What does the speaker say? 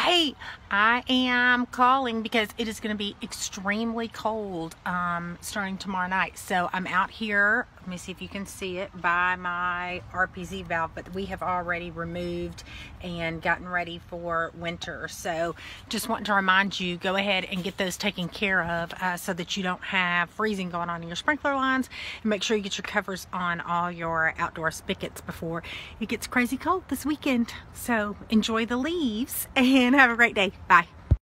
Hey, I am calling because it is going to be extremely cold starting tomorrow night. So I'm out here, let me see if you can see it, by my RPZ valve, but we have already removed and gotten ready for winter. So just wanting to remind you, go ahead and get those taken care of so that you don't have freezing going on in your sprinkler lines, and make sure you get your covers on all your outdoor spigots before it gets crazy cold this weekend. So enjoy the leaves and have a great day. Bye.